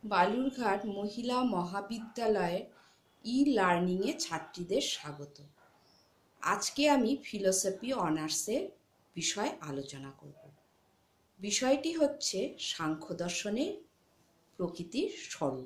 বালুরঘাট মহিলা মহাবিদ্যালয়ের ই-লার্নিংয়ে ছাত্রীদের স্বাগত। আজকে আমি ফিলোসফি অনার্সের বিষয় আলোচনা করব। বিষয়টি হচ্ছে সাংখ্য দর্শনের প্রকৃতির স্বরূপ।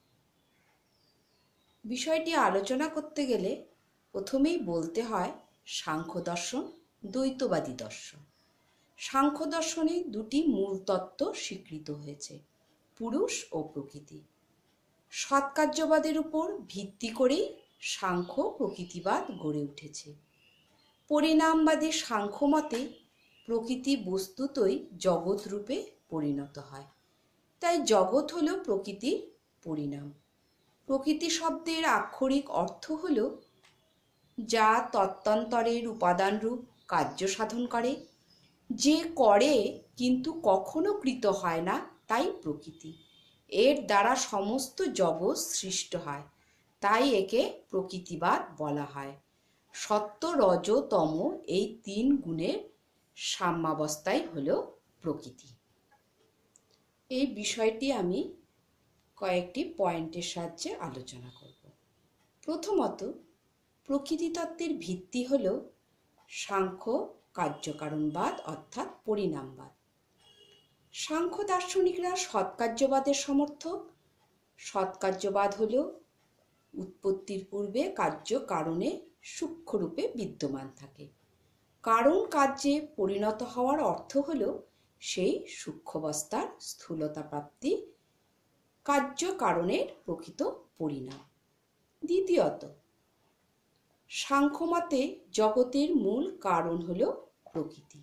বিষয়টি আলোচনা করতে গেলে প্রথমেই বলতে হয় সাংখ্য দর্শন দ্বৈতবাদী দর্শন। সাংখ্য দর্শনে দুটি মূল তত্ত্ব স্বীকৃত হয়েছে, পুরুষ ও প্রকৃতি। সৎকার্যবাদের উপর ভিত্তি করেই সাংখ্য প্রকৃতিবাদ গড়ে উঠেছে। পরিণামবাদী সাংখ্য মতে প্রকৃতি বস্তুতই জগৎ রূপে পরিণত হয়, তাই জগৎ হল প্রকৃতির পরিণাম। প্রকৃতি শব্দের আক্ষরিক অর্থ হল যা তত্ত্বান্তরের উপাদানরূপ কার্য সাধন করে, যে করে কিন্তু কখনো কৃত হয় না, তাই প্রকৃতি। এর দ্বারা সমস্ত জগৎ সৃষ্ট হয়, তাই একে প্রকৃতিবাদ বলা হয়। সত্য, রজ, তম এই তিন গুণের সাম্যাবস্থাই হল প্রকৃতি। এই বিষয়টি আমি কয়েকটি পয়েন্টের সাহায্যে আলোচনা করব। প্রথমত, প্রকৃতি তত্ত্বের ভিত্তি হল সাংখ্য কার্যকারণবাদ অর্থাৎ পরিণামবাদ। সাংখ্য দার্শনিকরা সৎকার্যবাদের সমর্থক। সৎকার্যবাদ হল উৎপত্তির পূর্বে কার্য কারণে সূক্ষ্মরূপে বিদ্যমান থাকে। কারণ কার্যে পরিণত হওয়ার অর্থ হল সেই সূক্ষ্মাবস্থার স্থূলতা প্রাপ্তি, কার্য কারণের প্রকৃত পরিণাম। দ্বিতীয়ত, সাংখ্যমতে জগতের মূল কারণ হল প্রকৃতি।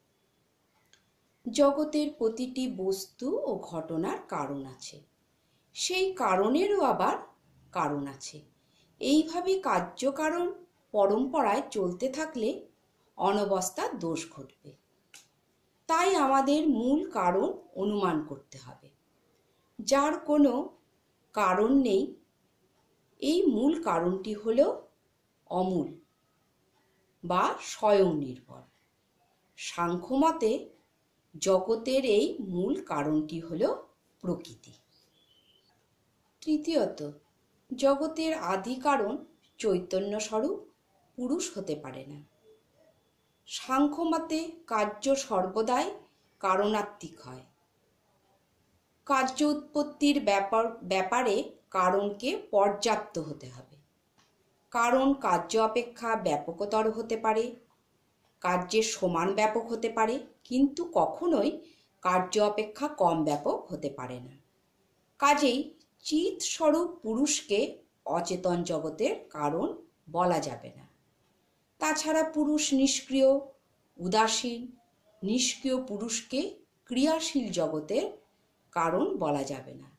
জগতের প্রতিটি বস্তু ও ঘটনার কারণ আছে, সেই কারণেরও আবার কারণ আছে। এইভাবে কার্যকারণ পরম্পরায় চলতে থাকলে অনবস্থার দোষ ঘটবে। তাই আমাদের মূল কারণ অনুমান করতে হবে। যার কোনো কারণ নেই, এই মূল কারণটি হল অমূল বা স্বয়ং নির্ভর। সাংখ্যমতে জগতের এই মূল কারণটি হল প্রকৃতি। তৃতীয়ত, জগতের আদি কারণ চৈতন্য স্বরূপ পুরুষ হতে পারে না। সাংখ্যমতে কার্য সর্বদাই কারণাত্মিক হয়। কার্য উৎপত্তির ব্যাপারে কারণকে পর্যাপ্ত হতে হবে। কারণ কার্য অপেক্ষা ব্যাপকতর হতে পারে, কার্যের সমান ব্যাপক হতে পারে, কিন্তু কখনোই কার্য অপেক্ষা কম ব্যাপক হতে পারে না। কাজেই চিৎ স্বরূপ পুরুষকে অচেতন জগতের কারণ বলা যাবে না। তাছাড়া পুরুষ নিষ্ক্রিয়, উদাসীন। নিষ্ক্রিয় পুরুষকে ক্রিয়াশীল জগতের কারণ বলা যাবে না।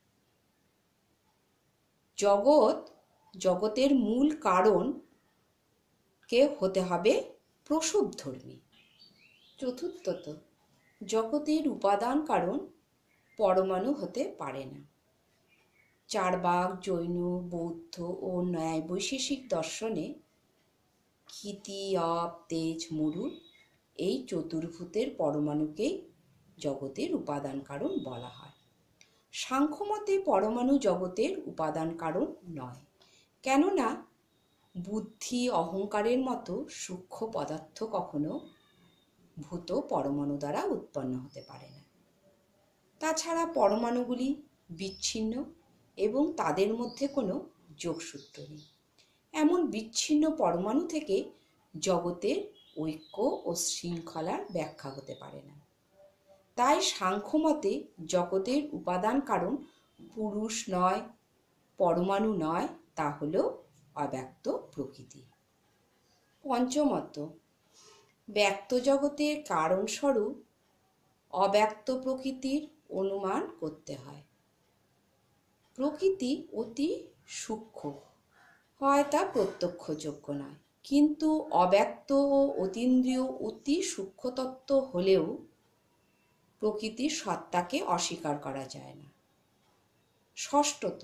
জগতের মূল কারণ কে হতে হবে প্রসবধর্মী। চতুর্থত, জগতের উপাদান কারণ পরমাণু হতে পারে না। চার্বাক, জৈন, বৌদ্ধ ও ন্যায় বৈশেষিক দর্শনে ক্ষিতি, অপ, তেজ, মরুর এই চতুর্ভূতের পরমাণুকেই জগতের উপাদান কারণ বলা হয়। সাংখ্যমতে পরমাণু জগতের উপাদান কারণ নয়, কেননা বুদ্ধি, অহংকারের মতো সূক্ষ্ম পদার্থ কখনো ভূত পরমাণু দ্বারা উৎপন্ন হতে পারে না। তাছাড়া পরমাণুগুলি বিচ্ছিন্ন এবং তাদের মধ্যে কোনো যোগসূত্র নেই। এমন বিচ্ছিন্ন পরমাণু থেকে জগতের ঐক্য ও শৃঙ্খলার ব্যাখ্যা হতে পারে না। তাই সাংখ্যমতে জগতের উপাদান কারণ পুরুষ নয়, পরমাণু নয়, তা হল অব্যক্ত প্রকৃতি। পঞ্চমত, ব্যক্ত জগতের কারণস্বরূপ অব্যক্ত প্রকৃতির অনুমান করতে হয়। প্রকৃতি অতি সূক্ষ্ম হয়, তা প্রত্যক্ষযোগ্য নয়, কিন্তু অব্যক্ত ও অতীন্দ্রিয় অতি সূক্ষ্ম তত্ত্ব হলেও প্রকৃতির সত্তাকে অস্বীকার করা যায় না। ষষ্ঠত,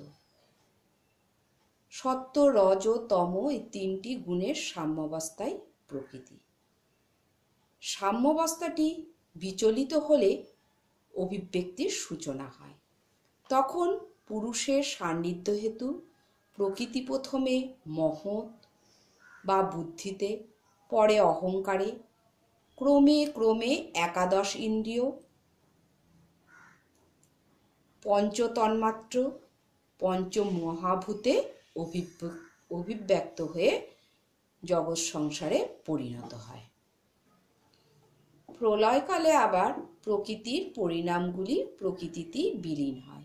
সত্য, রজ, তম এই তিনটি গুণের সাম্যাবস্থাই প্রকৃতি। সাম্যাবস্থাটি বিচলিত হলে অভিব্যক্তির সূচনা হয়। তখন পুরুষের সান্নিধ্য হেতু প্রকৃতি প্রথমে মহৎ বা বুদ্ধিতে, পরে অহংকারে, ক্রমে ক্রমে একাদশ ইন্দ্রিয়, পঞ্চতন্মাত্র, পঞ্চমহাভূতে অভিব্যক্ত হয়ে জগৎ সংসারে পরিণত হয়। প্রলয়কালে আবার প্রকৃতির পরিণামগুলি প্রকৃতিতেই বিলীন হয়।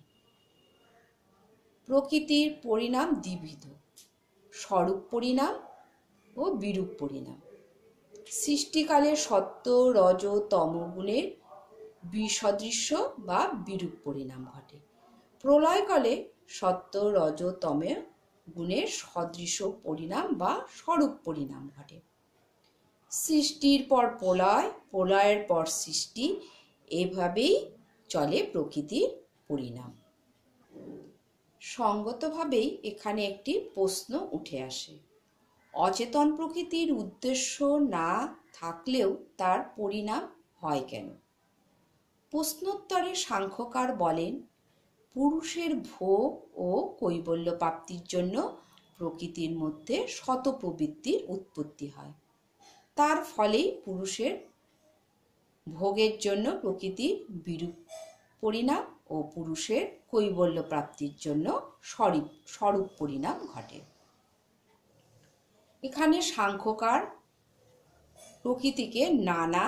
প্রকৃতির পরিণাম দ্বিবিধ: স্বরূপ পরিণাম ও বিরূপ পরিণাম। সৃষ্টিকালে সত্ত্ব, রজ, তম গুণের বিসদৃশ্য বা বিরূপ পরিণাম ঘটে। প্রলয়কালে সত্ত্ব, রজ, তম গুণের সদৃশ পরিণাম বা স্বরূপ পরিণাম ঘটে। সৃষ্টির পর প্রলয়, প্রলয়ের পর সৃষ্টি, এভাবেই চলে প্রকৃতির পরিণাম। সঙ্গতভাবেই এখানে একটি প্রশ্ন উঠে আসে: অচেতন প্রকৃতির উদ্দেশ্য না থাকলেও তার পরিণাম হয় কেন? প্রশ্নোত্তরে সাংখ্যকার বলেন, পুরুষের ভোগ ও কৈবল্য প্রাপ্তির জন্য প্রকৃতির মধ্যে শত প্রবৃত্তির উৎপত্তি হয়। তার ফলেই পুরুষের ভোগের জন্য প্রকৃতির বিরূপ পরিণাম ও পুরুষের কৈবল্য প্রাপ্তির জন্য স্বরূপ পরিণাম ঘটে। এখানে সাংখ্যকার প্রকৃতিকে নানা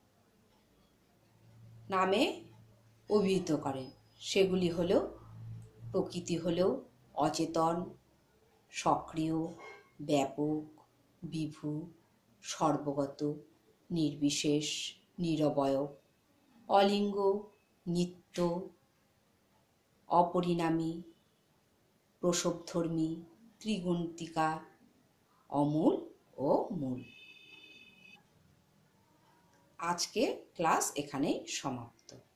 নামে অভিহিত করেন। সেগুলি হল: প্রকৃতি হল অচেতন, সক্রিয়, ব্যাপক, বিভু, সর্বগত, নির্বিশেষ, নিরবয়ব, অলিঙ্গ, নিত্য, অপরিণামী, প্রসবধর্মী, ত্রিগুণিকা, অমূল ও মূল। আজকে ক্লাস এখানেই সমাপ্ত।